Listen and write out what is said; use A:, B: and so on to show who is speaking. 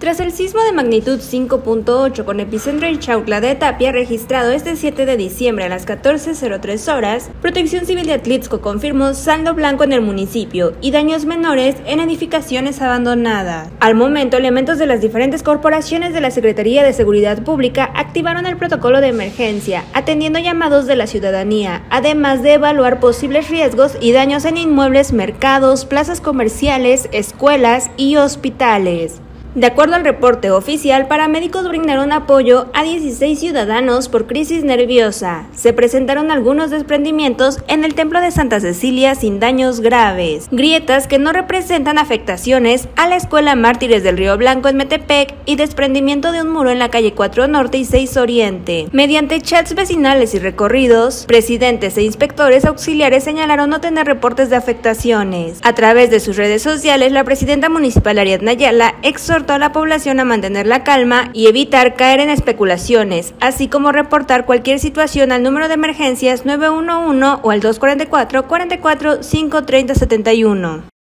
A: Tras el sismo de magnitud 5.8 con epicentro en Chautla de Tapia registrado este 7 de diciembre a las 14:03 horas, Protección Civil de Atlixco confirmó saldo blanco en el municipio y daños menores en edificaciones abandonadas. Al momento, elementos de las diferentes corporaciones de la Secretaría de Seguridad Pública activaron el protocolo de emergencia, atendiendo llamados de la ciudadanía, además de evaluar posibles riesgos y daños en inmuebles, mercados, plazas comerciales, escuelas y hospitales. De acuerdo al reporte oficial, paramédicos brindaron apoyo a 16 ciudadanos por crisis nerviosa. Se presentaron algunos desprendimientos en el templo de Santa Cecilia sin daños graves, grietas que no representan afectaciones a la escuela Mártires del Río Blanco en Metepec y desprendimiento de un muro en la calle 4 Norte y 6 Oriente. Mediante chats vecinales y recorridos, presidentes e inspectores auxiliares señalaron no tener reportes de afectaciones. A través de sus redes sociales, la presidenta municipal Ariadna Ayala exhortó a la población a mantener la calma y evitar caer en especulaciones, así como reportar cualquier situación al número de emergencias 911 o al 244 44 530 71.